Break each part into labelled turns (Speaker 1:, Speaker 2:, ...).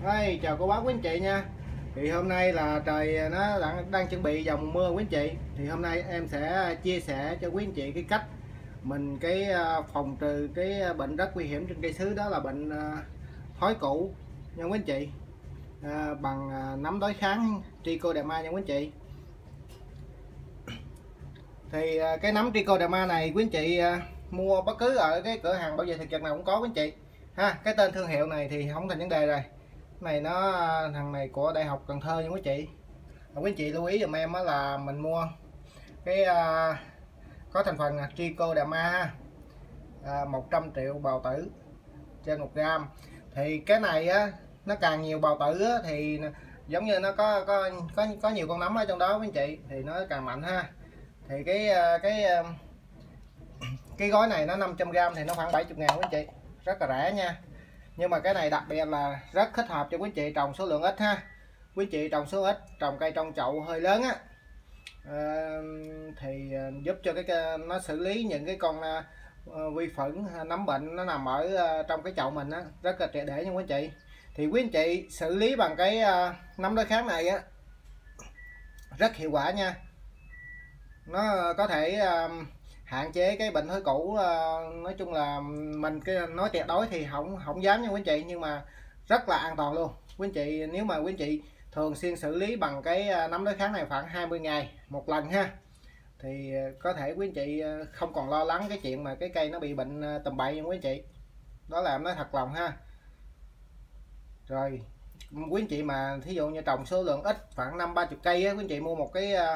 Speaker 1: Hey, chào cô bác quý anh chị nha. Thì hôm nay là trời nó đang chuẩn bị vào mùa mưa quý anh chị. Thì hôm nay em sẽ chia sẻ cho quý anh chị cái cách mình phòng trừ cái bệnh rất nguy hiểm trên cây sứ, đó là bệnh thói củ nha quý anh chị. Bằng nấm đối kháng Trichoderma nha quý anh chị. Thì cái nấm Trichoderma này quý anh chị mua bất cứ ở cái cửa hàng bảo vệ thực vật nào cũng có quý anh chị ha. Cái tên thương hiệu này thì không thành vấn đề rồi. Này thằng này của Đại học Cần Thơ nha quý chị. Quý anh chị lưu ý giùm em là mình mua cái có thành phần Trichoderma 100 triệu bào tử trên 1 gram. Thì cái này nó càng nhiều bào tử thì giống như nó có nhiều con nấm ở trong đó quý anh chị, thì nó càng mạnh ha. Thì cái gói này nó 500 gram thì nó khoảng 70.000 quý anh chị, rất là rẻ nha. Nhưng mà cái này đặc biệt là rất thích hợp cho quý anh chị trồng số lượng ít ha. Quý anh chị trồng số ít, trồng cây trong chậu hơi lớn á, thì giúp cho nó xử lý những cái con vi khuẩn nấm bệnh nó nằm ở trong cái chậu mình á, rất là triệt để nha quý anh chị. Thì quý anh chị xử lý bằng cái nấm đối kháng này á, rất hiệu quả nha. Nó có thể hạn chế cái bệnh thối củ. Nói chung là mình nói tuyệt đối thì không dám nha quý anh chị, nhưng mà rất là an toàn luôn quý anh chị. Nếu mà quý anh chị thường xuyên xử lý bằng cái nấm đối kháng này khoảng 20 ngày một lần ha, thì có thể quý anh chị không còn lo lắng cái chuyện mà cái cây nó bị bệnh tầm bậy nha quý anh chị. Đó là em nói thật lòng ha. Rồi quý anh chị mà thí dụ như trồng số lượng ít khoảng 50-30 cây á, quý anh chị mua một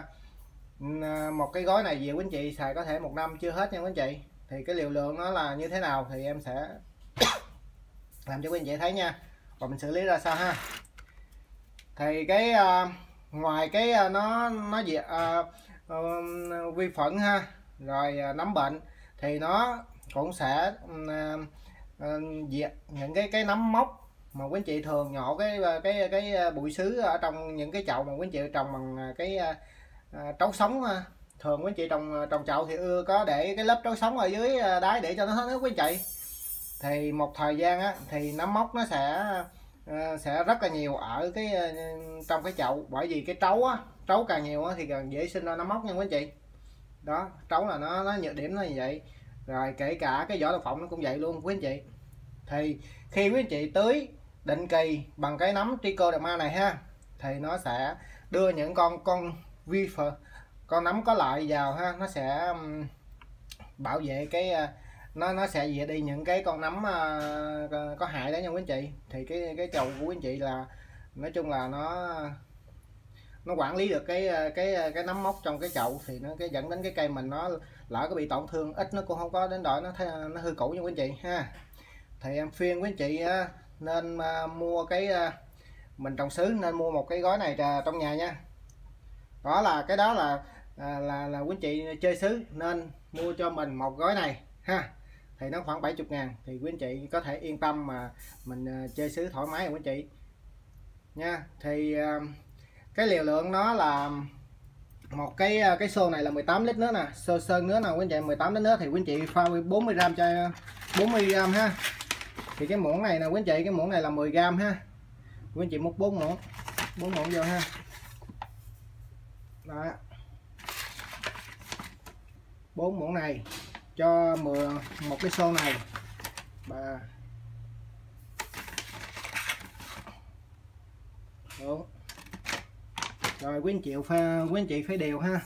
Speaker 1: cái gói này về quý anh chị xài có thể 1 năm chưa hết nha quý anh chị. Thì cái liều lượng nó là như thế nào thì em sẽ làm cho quý anh chị thấy nha, và mình xử lý ra sao ha. Thì ngoài nó diệt vi khuẩn ha, rồi nấm bệnh, thì nó cũng sẽ diệt những cái nấm mốc mà quý anh chị thường nhổ cái bụi sứ ở trong những cái chậu mà quý anh chị trồng bằng cái trấu sống. Thường quý anh chị trồng chậu thì có để cái lớp trấu sống ở dưới đáy để cho nó hết nước quý anh chị. Thì một thời gian á, thì nấm mốc nó sẽ rất là nhiều ở trong cái chậu, bởi vì cái trấu càng nhiều thì càng dễ sinh ra nấm mốc nha quý anh chị. Đó, trấu là nó nhược điểm nó như vậy. Rồi kể cả cái vỏ đậu phộng nó cũng vậy luôn quý anh chị. Thì khi quý anh chị tưới định kỳ bằng cái nấm Trichoderma này ha, thì nó sẽ đưa những con nấm có lợi vào ha, nó sẽ bảo vệ nó sẽ diệt đi những cái con nấm có hại đó nha quý anh chị. Thì cái chậu của quý anh chị là nói chung là nó quản lý được cái nấm mốc trong cái chậu, thì nó dẫn đến cái cây mình nó lỡ có bị tổn thương ít, nó cũng không có đến đổi nó hư cũ nha quý anh chị ha. Thì em khuyên quý anh chị nên mua mình trồng sứ nên mua một cái gói này trong nhà nha. Cái đó là quý anh chị chơi sứ nên mua cho mình một gói này ha. Thì nó khoảng 70.000 thì quý anh chị có thể yên tâm mà mình chơi sứ thoải mái rồi quý anh chị nha. Thì cái liều lượng nó là một cái xô này là 18 lít nước nè, xô sơn nước nào quý anh chị 18 lít nước, thì quý anh chị pha 40 gram cho 40 gram ha. Thì cái muỗng này nè quý anh chị, cái muỗng này là 10 gram ha. Quý anh chị múc 4 muỗng vô ha. Đó, 4 muỗng này cho một cái xô này. Đúng. Rồi quý anh chị phải đều ha.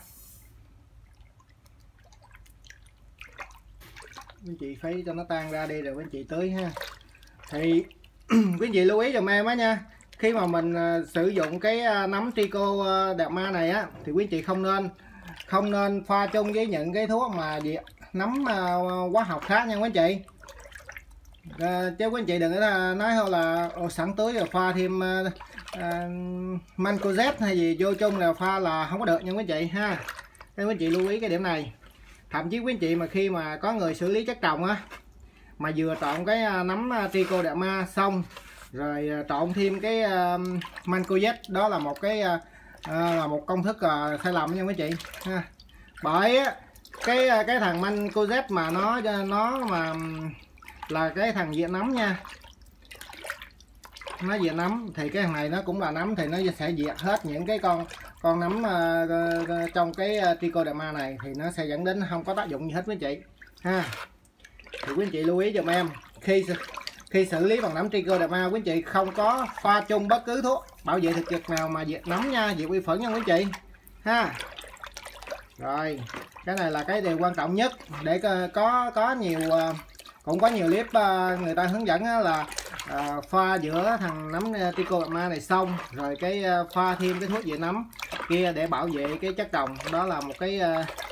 Speaker 1: Quý anh chị phải cho nó tan ra đi rồi quý anh chị tưới ha. Thì quý anh chị lưu ý giùm em á nha, khi mà mình sử dụng cái nấm Trichoderma này á, thì quý anh chị không nên pha chung với những cái thuốc mà nấm hóa học khác nha quý anh chị. Chứ quý anh chị đừng có nói thôi là sẵn tưới rồi pha thêm Mancozeb hay gì vô chung là pha là không có được nha quý anh chị ha. Nên quý anh chị lưu ý cái điểm này. Thậm chí quý anh chị mà khi mà có người xử lý chất trồng á, mà vừa trộn cái nấm Trichoderma xong rồi trộn thêm cái Mancozeb, đó là một công thức sai lầm nha quý anh chị ha. Bởi cái thằng Mancozeb mà nó mà là cái thằng diệt nấm nha, nó diệt nấm, thì cái thằng này nó cũng là nấm, thì nó sẽ diệt hết những cái con nấm trong cái Trichoderma này, thì nó sẽ dẫn đến không có tác dụng gì hết quý anh chị ha. Thì quý anh chị lưu ý giùm em, khi xử lý bằng nấm Trichoderma, quý anh chị không có pha chung bất cứ thuốc bảo vệ thực vật nào mà diệt nấm nha, diệt vi khuẩn nha quý anh chị ha. Rồi cái này là cái điều quan trọng nhất, để có nhiều cũng có nhiều clip người ta hướng dẫn là pha giữa thằng nấm Trichoderma này xong rồi cái pha thêm cái thuốc diệt nấm kia để bảo vệ cái chất trồng. Đó là một cái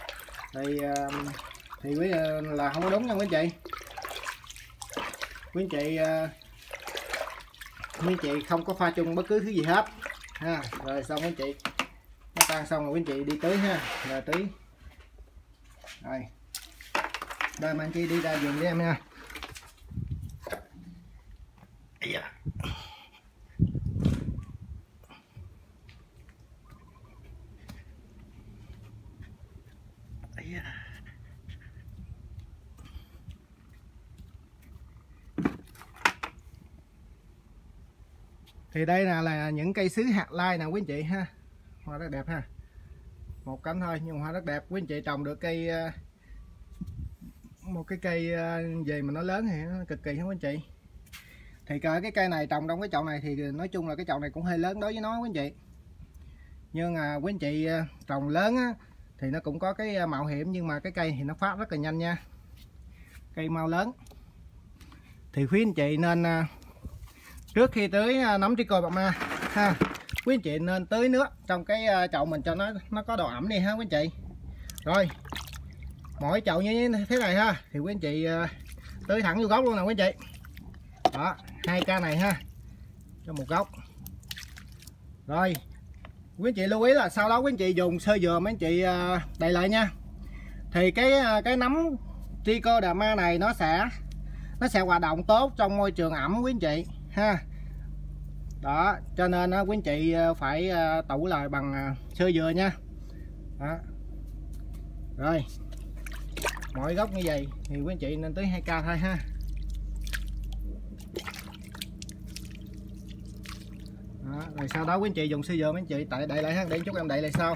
Speaker 1: thì là không có đúng nha quý anh chị. Quý anh chị không có pha chung bất cứ thứ gì hết ha. Rồi xong quý anh chị, nó tan xong rồi quý anh chị đi tưới ha, rồi tưới. Rồi đây mà anh chị đi ra vườn với em nha. Thì đây là những cây sứ hạt lai nè quý anh chị ha, hoa rất đẹp ha, một cánh thôi nhưng hoa rất đẹp. Quý anh chị trồng được cây một cái cây về mà nó lớn thì nó cực kỳ không quý anh chị. Thì cái cây này trồng trong cái chậu này thì nói chung là cái chậu này cũng hơi lớn đối với nó quý anh chị, nhưng mà quý anh chị trồng lớn á, thì nó cũng có cái mạo hiểm, nhưng mà cái cây thì nó phát rất là nhanh nha, cây mau lớn. Thì quý anh chị nên trước khi tưới nấm Trichoderma ha, quý anh chị nên tưới nước trong cái chậu mình cho nó có độ ẩm đi ha quý anh chị. Rồi mỗi chậu như thế này ha, thì quý anh chị tưới thẳng vô gốc luôn nè quý anh chị. Đó, 2 ca này ha, cho một gốc. Rồi quý anh chị lưu ý là sau đó quý anh chị dùng sơ dừa mấy anh chị đậy lại nha. Thì cái nấm Trichoderma này nó sẽ hoạt động tốt trong môi trường ẩm quý anh chị ha. Đó cho nên quý anh chị phải tủ lại bằng sơ dừa nha. Đó. Rồi mỗi gốc như vậy thì quý anh chị nên tới 2 ca thôi ha. Đó. Rồi sau đó quý anh chị dùng sơ dừa mấy anh chị đậy lại ha, để chút em đậy lại sau.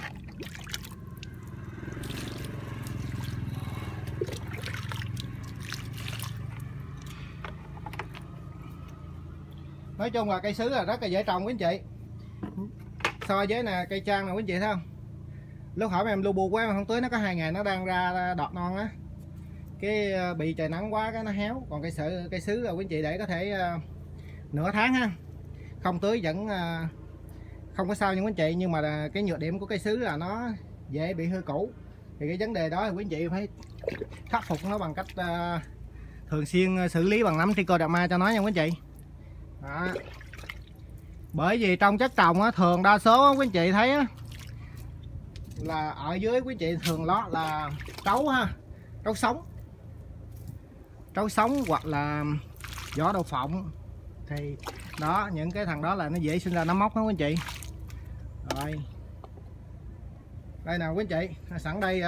Speaker 1: Nói chung là cây sứ là rất là dễ trồng quý anh chị, so với nè cây trang nè quý anh chị thấy không, lúc hỏi em lu bu quá em không tưới nó có 2 ngày nó đang ra đọt non á, cái bị trời nắng quá cái nó héo. Còn cây sứ là quý anh chị để có thể nửa tháng ha, không tưới vẫn không có sao nha quý anh chị. Nhưng mà cái nhược điểm của cây sứ là nó dễ bị hư củ, thì cái vấn đề đó thì quý anh chị phải khắc phục nó bằng cách thường xuyên xử lý bằng nấm Trichoderma cho nó nha quý anh chị. Đó. Bởi vì trong chất trồng á, thường đa số quý anh chị thấy á, là ở dưới quý anh chị thường lót là trấu ha, trấu sống hoặc là vỏ đậu phộng. Thì đó, những cái thằng đó là nó dễ sinh ra nấm mốc đó quý anh chị. Rồi đây nào quý anh chị, sẵn đây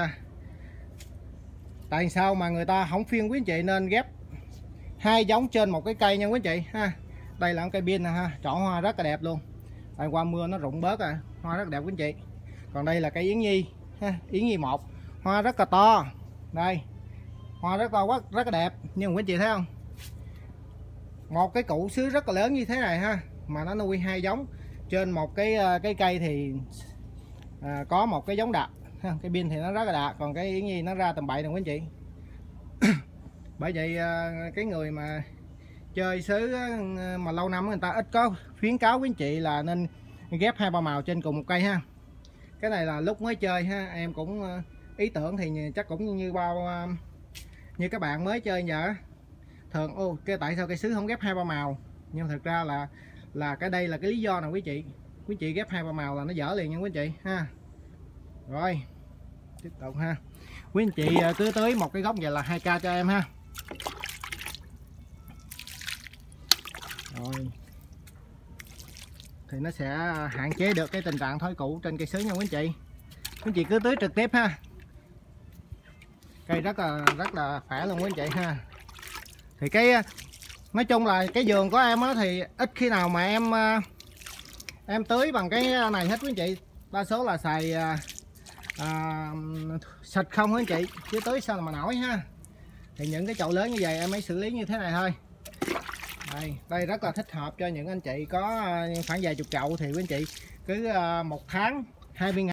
Speaker 1: tại sao mà người ta không khuyên quý anh chị nên ghép 2 giống trên một cái cây nha quý anh chị ha. Đây là cây pin nè ha, chọn hoa rất là đẹp luôn, tại qua mưa nó rụng bớt à, hoa rất đẹp quý anh chị. Còn đây là cây yến nhi ha, yến nhi 1, hoa rất là to, đây hoa rất to quá, rất là đẹp. Nhưng quý anh chị thấy không, một cái củ sứ rất là lớn như thế này ha, mà nó nuôi 2 giống trên một cái cây thì có một cái giống đạt ha. Cái pin thì nó rất là đạt, còn cái yến nhi nó ra tầm bậy nè quý anh chị. Bởi vậy cái người mà chơi sứ mà lâu năm người ta ít có khuyến cáo quý anh chị là nên ghép 2-3 màu trên cùng một cây ha. Cái này là lúc mới chơi ha, em cũng ý tưởng thì chắc cũng như như các bạn mới chơi giờ thường tại sao cây sứ không ghép 2-3 màu. Nhưng thực ra là cái đây là cái lý do nào quý anh chị ghép 2-3 màu là nó dở liền nha quý anh chị ha. Rồi tiếp tục ha, quý anh chị cứ tưới một cái gốc vậy là 2 ca cho em ha. Rồi thì nó sẽ hạn chế được cái tình trạng thối củ trên cây sứ nha quý anh chị. Quý anh chị cứ tưới trực tiếp ha, cây rất là khỏe luôn quý anh chị ha. Thì nói chung là cái vườn của em á thì ít khi nào mà em tưới bằng cái này hết quý anh chị, đa số là xài xịt không quý anh chị, chứ tưới sao mà nổi ha. Thì những cái chậu lớn như vậy em mới xử lý như thế này thôi. Đây rất là thích hợp cho những anh chị có khoảng vài chục chậu, thì quý anh chị cứ 1 tháng 2 viên